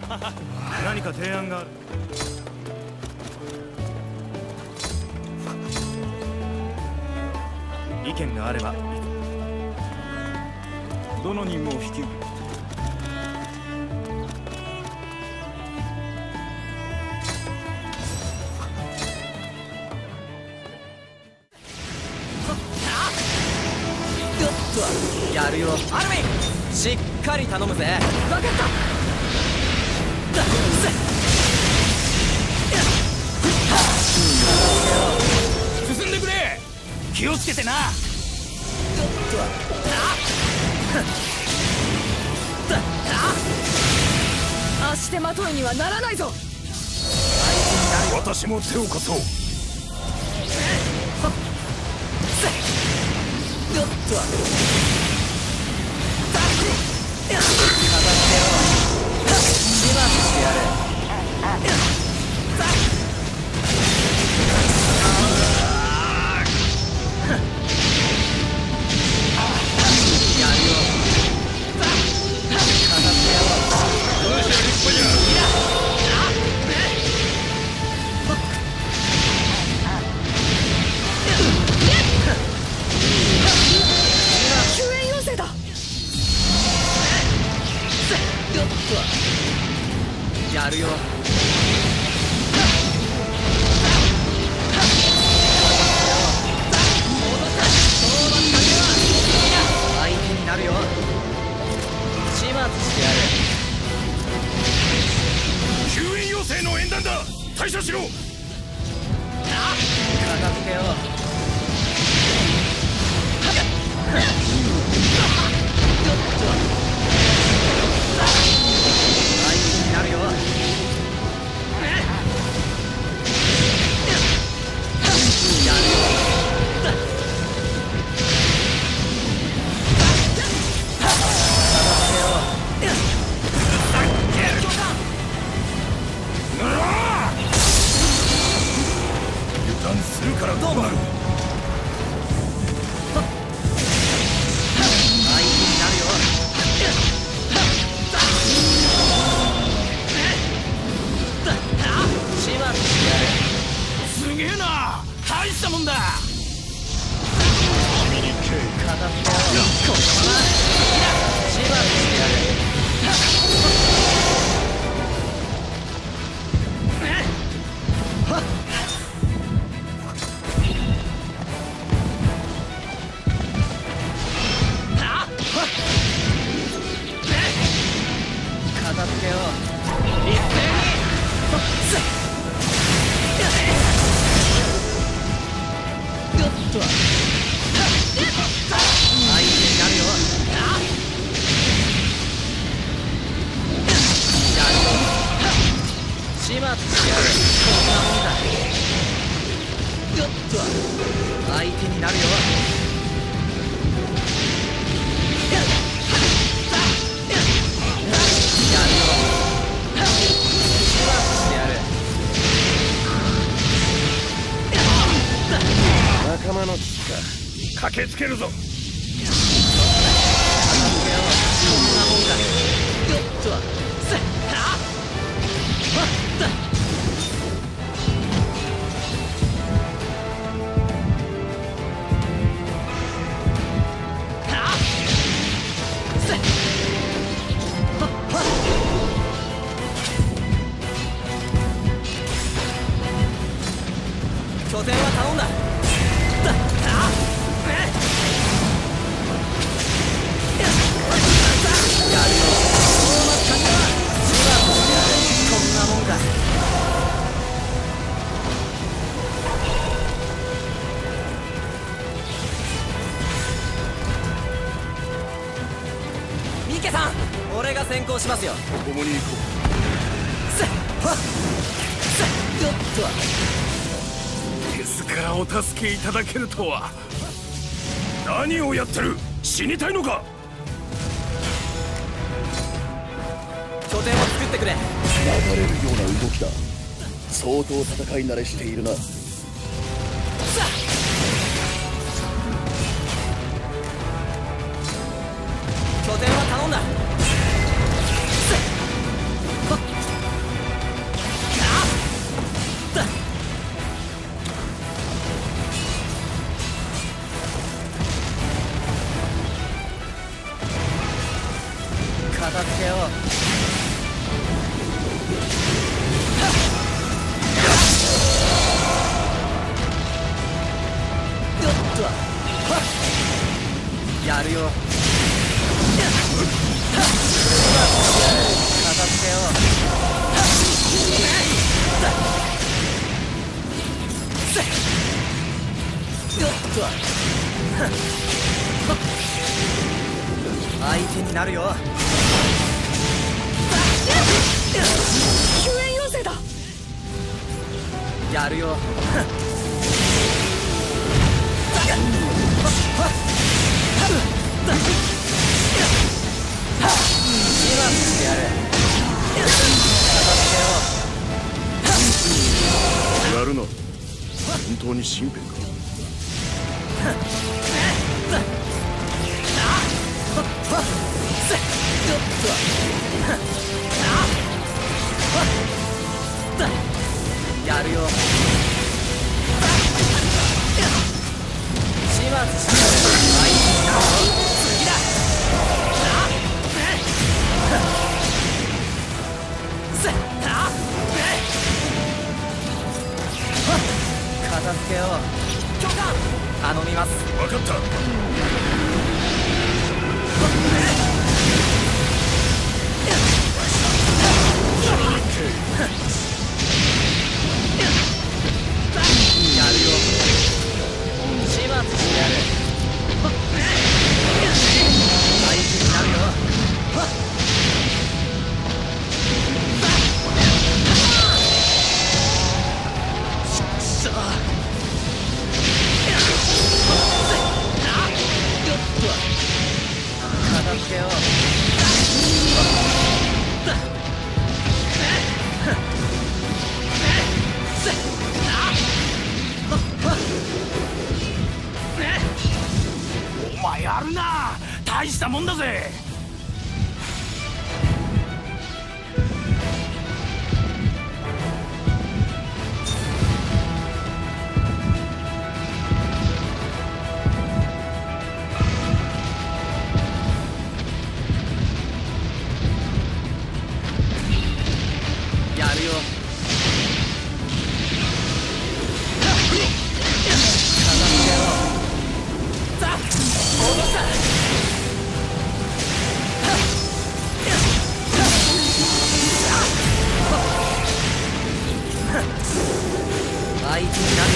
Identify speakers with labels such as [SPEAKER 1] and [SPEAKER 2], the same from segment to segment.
[SPEAKER 1] 何か提案がある。意見があれば。どの任務を引き受ける。
[SPEAKER 2] やるよアルミン、しっかり頼むぜ。分かった。
[SPEAKER 1] 進んでくれ。気をつけてな。
[SPEAKER 3] 足手まといにはならないぞ。
[SPEAKER 1] 私も手を貸そう。
[SPEAKER 2] やるよ。相手になるよ。始末してやる。
[SPEAKER 1] 救援要請の演弾だ。対処しろ。
[SPEAKER 2] 片付けよう。なるよ。
[SPEAKER 1] 油断するからどうなる。すげえな。大したもんだ。
[SPEAKER 2] 片付けよう。一斉に。相手になるよ。やるよ。始末してやる。こんなもんだ。相手になるよ。
[SPEAKER 1] 仲間の危機か。駆けつけるぞ。
[SPEAKER 2] 拠点は頼んだ。ミケさん、俺が先行しますよ。
[SPEAKER 1] 共に行こう。自らお助けいただけるとは。何をやってる。死にたいのか。
[SPEAKER 2] 拠点を作ってくれ。
[SPEAKER 4] 流れるような動きだ。相当戦い慣れしているな。
[SPEAKER 2] 拠点は頼んだ。 片付けよう。やるよ。片付けよう。相手になるよ。
[SPEAKER 3] 救援要請だ。
[SPEAKER 2] やるよ。今してやる。
[SPEAKER 1] やるな。本当に身辺か。
[SPEAKER 2] やるよ。始末してやる。相手になるよ。次だ。片付けよう。教官頼みます。
[SPEAKER 1] 分かった。
[SPEAKER 2] やるよ。始末してやる。相手になるよ。片付けよう。
[SPEAKER 1] お前やるな。大したもんだぜ。
[SPEAKER 2] やるよ。片付けよう。相手になるよ。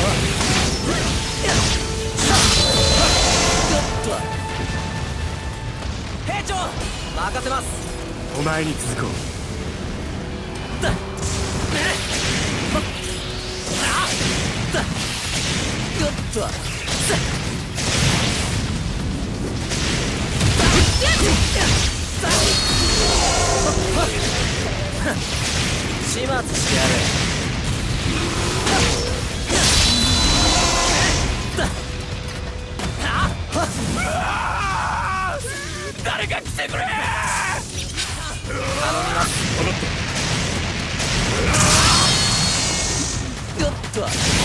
[SPEAKER 2] 兵長任せます。
[SPEAKER 1] お前に続こう。
[SPEAKER 2] 始末してやる。
[SPEAKER 1] 誰か来てくれ。
[SPEAKER 2] 頼みます。よっと。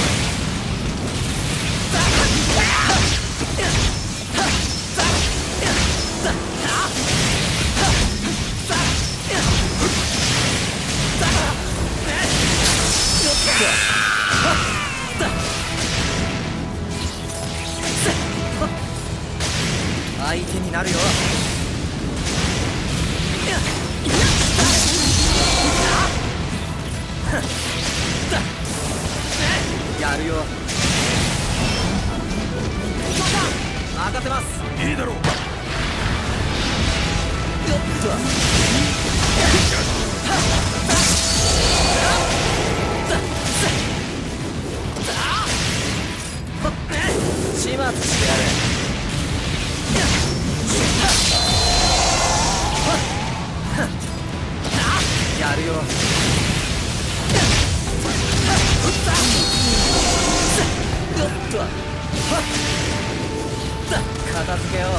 [SPEAKER 2] 相手になるよ。やるよ。任せます。
[SPEAKER 1] いいだろう。
[SPEAKER 2] よっと。始末してやる。やるよ。よっと。片付けよう。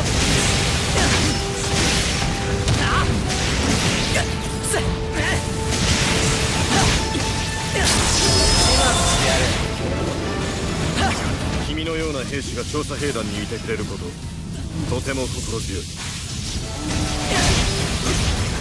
[SPEAKER 1] 君のような兵士が調査兵団にいてくれること、とても心強い。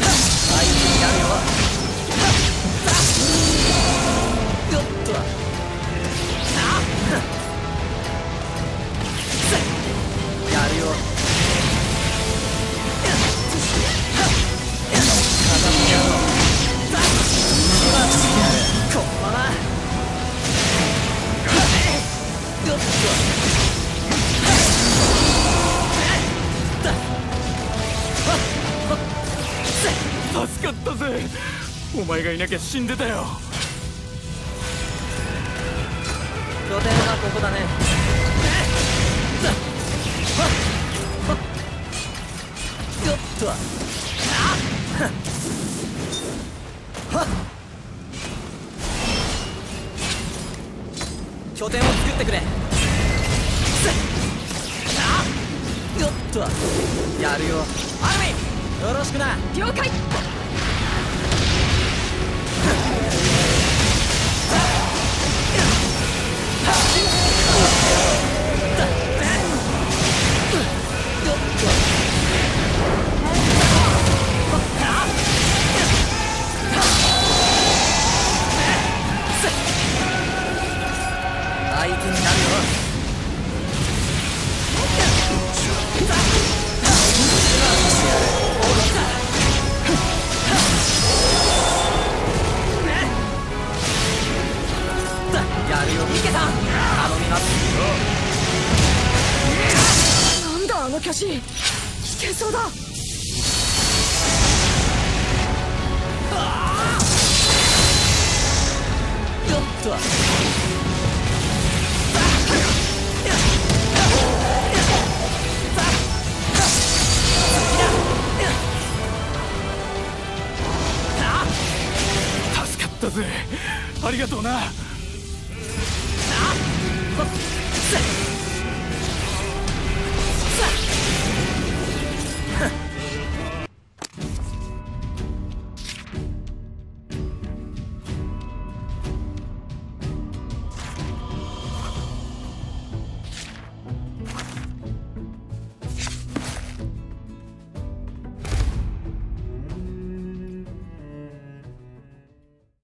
[SPEAKER 1] 助かったぜ。お前がいなきゃ死んでたよ。
[SPEAKER 2] 拠点はここだね。よっと拠点を作ってくれ。よっとやるよ。アルミよろしくな。
[SPEAKER 3] 了解。
[SPEAKER 2] 相手になるよ。やるよ。いけた。頼みます。
[SPEAKER 3] なんだあの巨人、危険そうだ。
[SPEAKER 2] よっと
[SPEAKER 1] 助かったぜ。ありがとうな。